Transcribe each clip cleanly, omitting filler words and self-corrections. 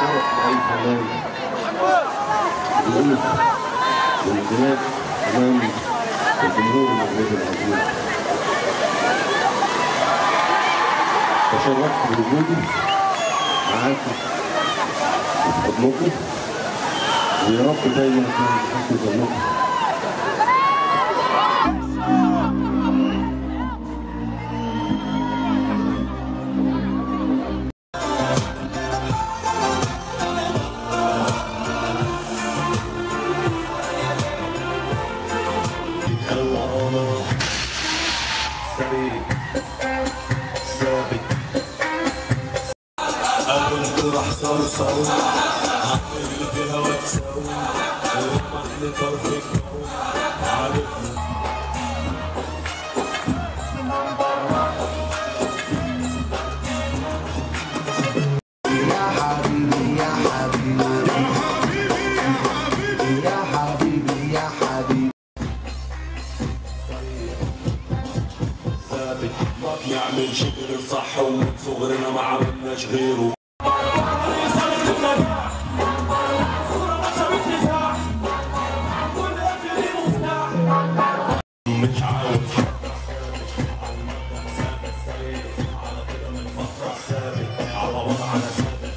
شرف لأي فنان الوقوف والانجلاب أمام الجمهور المغربي العظيم. تشرفت بوجودي معاكم وفي حضنكم، ويا رب دايما أكون بحسن ظنكم. كنت راح صرصر عامل في هواك سوي ورمح لطرفك عارفني يا حبيبي يا حبيبي يا حبيبي يا حبيبي ثابت ما بنعمل شي غير صح ومن صغرنا ما عملناش غيره. مش عاوز على كده من فترة ثابت على وضعنا ثابت.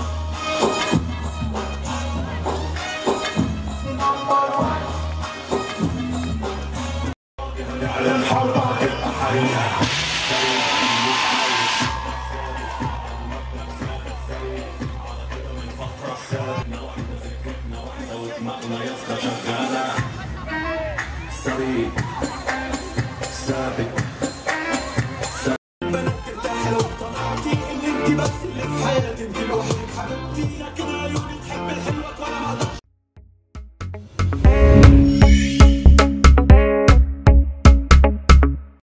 على الحرب هتبقى حقيقة على كده من فترة ثابت. واحدة سكتنا واحدة ودماغنا يا اسطى شغالة سريع.